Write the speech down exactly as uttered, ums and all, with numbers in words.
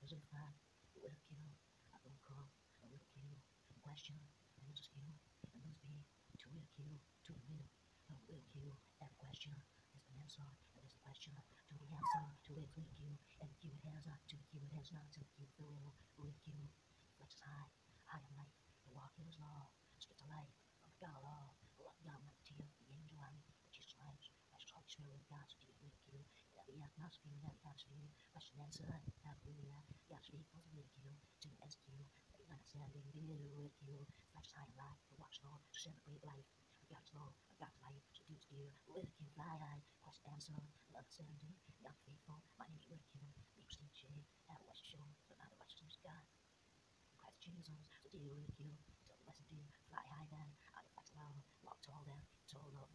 personified, ridicule, local, ridicule, question, mental skill, and must be to ridicule, to the middle, ridicule, that question, is the answer, and is the question, to the answer, to the ridicule, and the cue it has, to the cue it has not, to the cue the real, ridicule, flexes high, high on light, the walk is law, spit the light, from the God law, the love God might tear, the angel army, the Jesus range, that's Holy Spirit of God, so do ridicule, and the atmosphere, and the atmosphere, question answer, hallelujah, the atmosphere equals ridicule, to execute, the understanding, the ridicule, flexes high and light, the watch law, to celebrate life, God's law, God's life, so do steer, ridicule, fly high, question answer, the understanding, the unfaithful, my name is ridicule, deep sleep shade, at West Shore, but not the righteousness of God. Christ Jesus, so deal ridicule, tell the lesson deal, fly high then, I flex low, walk tall then, tall low,